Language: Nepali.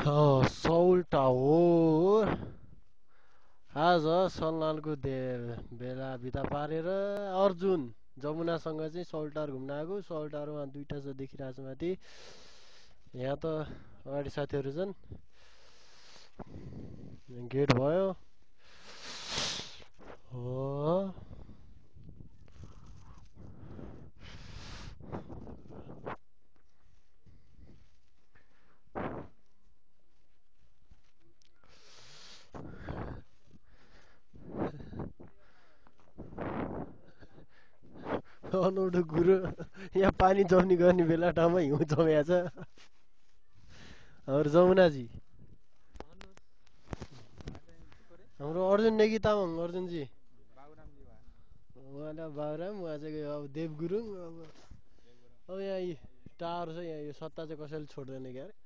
सौल टावर आज सलनालको बेला बिदा पारेर अर्जुन जमुनासँग चाहिँ सौल टावर घुम्न आएको। सौल टावरमा दुईटा छ देखिरहेको छ माथि। यहाँ त अगाडि साथीहरू छन्। गेट भयो हो। अनौठो कुरो यहाँ पानी जम्ने गर्ने बेला ठाउँमा हिउँ जमेको छ। हाम्रो जमुनाजी, हाम्रो अर्जुन नेगी तामाङ, अर्जुनजी उहाँलाई बाबुराम, उहाँ चाहिँ अब देव गुरुङ। अब यहाँ टावर छ, यहाँ यो सत्ता चाहिँ कसैले छोड्दैन क्या।